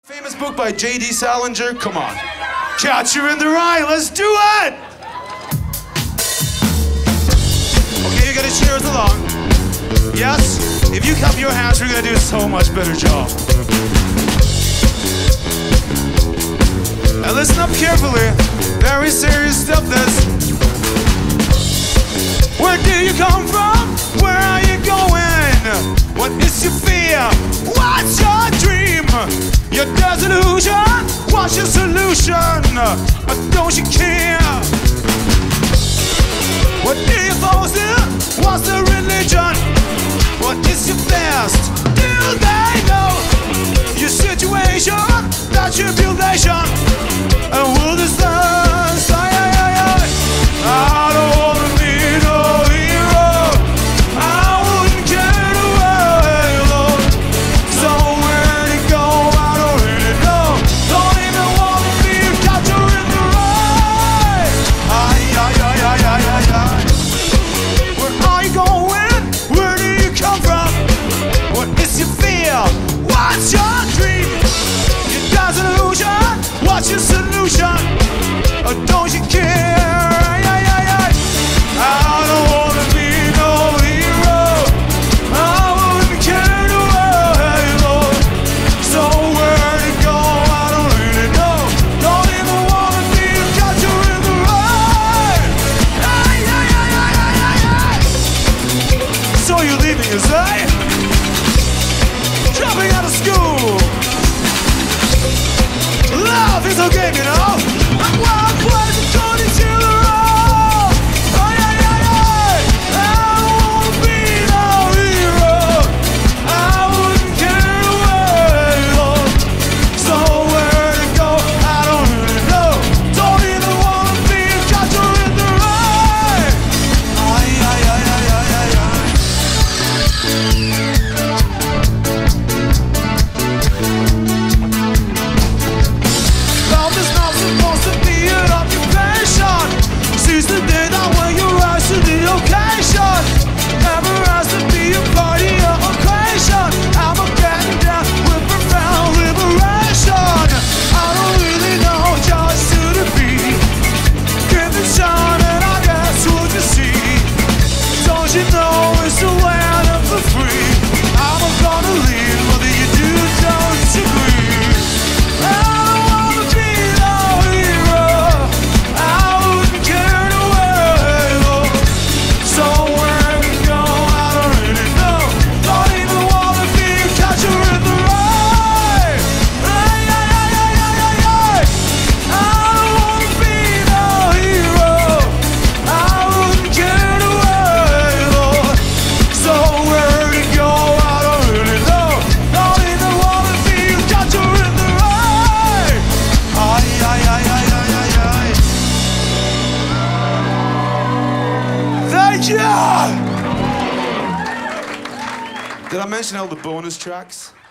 Famous book by J.D. Salinger. Come on. Catcher in the Rye. Let's do it! Okay, you gotta cheer us along. Yes? If you clap your hands, we're gonna do a so much better job. Now listen up carefully. Very serious stuff this. Where do you come from? Where are you going? What is your fear? What's your dream? Your disillusion? What's your solution? Don't you care? What do you boast in? What's the religion? What is your past? Do they know your situation? That tribulation? And will the sun shine? I don't wanna be no hero. I wouldn't care to wait alone. Somewhere to go, I don't really know. Don't even wanna be a catcher in the rye. Where are you going? Where do you come from? What is your fear? What's your dream? Your disillusion? What's your solution? Don't you care? I don't wanna be no hero. I wouldn't care to wait alone. So where to go, I don't really know. Don't even wanna be a catcher in the rye. So you're leaving, you say? Dropping out of school. Love is a game, you know. I'm wild boys and Tony Taylor. Did I mention all the bonus tracks?